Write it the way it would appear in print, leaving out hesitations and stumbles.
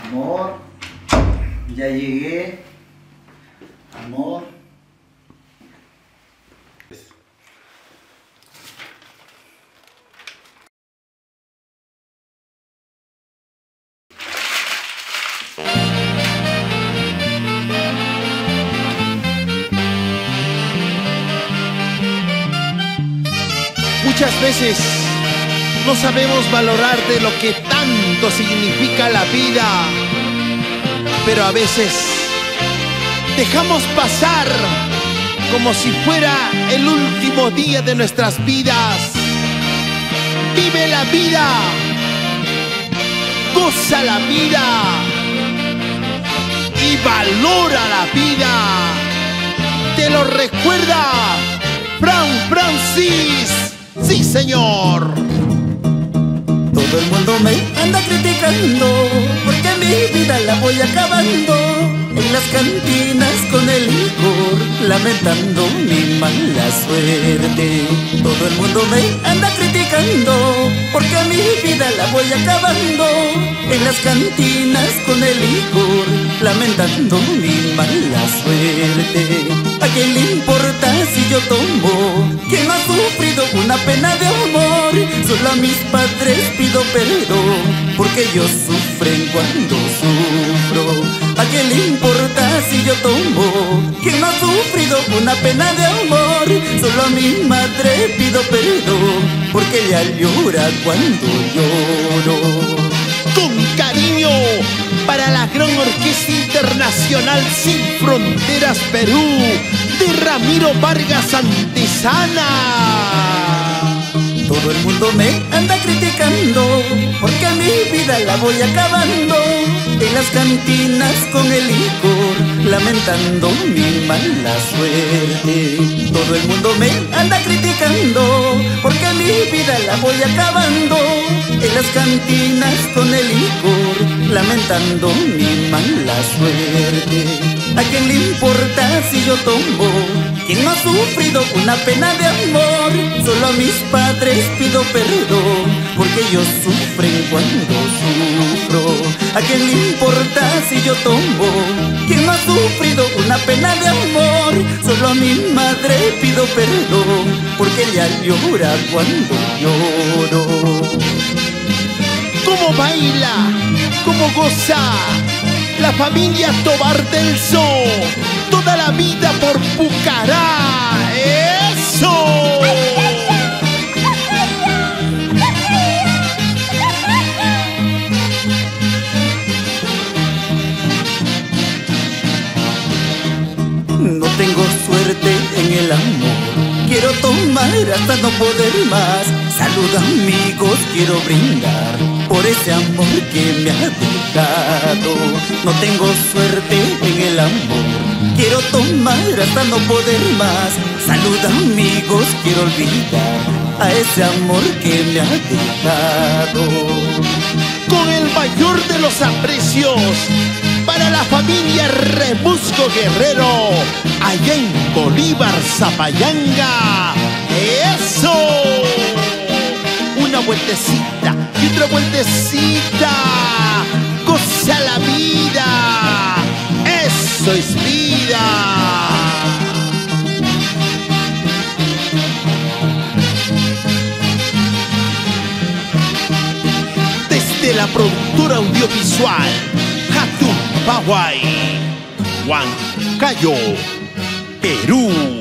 Amor, ya llegué. Amor. Muchas veces no sabemos valorar de lo que tanto significa la vida, pero a veces dejamos pasar como si fuera el último día de nuestras vidas. Vive la vida, goza la vida y valora la vida. Te lo recuerda Francis. Sí, señor. Todo el mundo me anda criticando porque mi vida la voy acabando en las cantinas con el licor, lamentando mi mala suerte. Todo el mundo me anda criticando porque mi vida la voy acabando en las cantinas con el licor, lamentando mi mala suerte. ¿A quién le importa si yo tomo? ¿Quién no ha sufrido una pena de amor? Solo a mis padres pido perdón porque ellos sufren cuando sufro. ¿A quién le importa si yo tomo? ¿Quién no ha sufrido una pena de amor? Solo a mi madre pido perdón porque ella llora cuando lloro. Con cariño para la gran Orquesta Internacional Sin Fronteras Perú de Ramiro Vargas Antesana. Todo el mundo me anda criticando porque mi vida la voy acabando en las cantinas con el licor, lamentando mi mala suerte. Todo el mundo me anda criticando porque mi vida la voy acabando en las cantinas con el licor, lamentando mi mala suerte. ¿A quién le importa si yo tomo? ¿Quién no ha sufrido una pena de amor? Solo a mis padres pido perdón porque ellos sufren cuando sufro. ¿A quién le importa si yo tomo? ¿Quién no ha sufrido una pena de amor? Solo a mi madre pido perdón porque ella llora cuando lloro. ¿Cómo baila? ¿Cómo goza? La familia Tobar del Zoo, toda la vida por Pucará. ¡Eso! No tengo suerte en el amor, quiero tomar hasta no poder más. Salud amigos, quiero brindar por ese amor que me ha dejado. No tengo suerte en el amor, quiero tomar hasta no poder más. Salud amigos, quiero olvidar a ese amor que me ha dejado. Con el mayor de los aprecios para la familia Rebusco Guerrero, allá en Bolívar, Zapayanga. ¡Eso! Una vueltecita y otra vueltecita. Goza la vida. Eso es vida. Desde la productora audiovisual Hatun Pawai, Huancayo, Perú.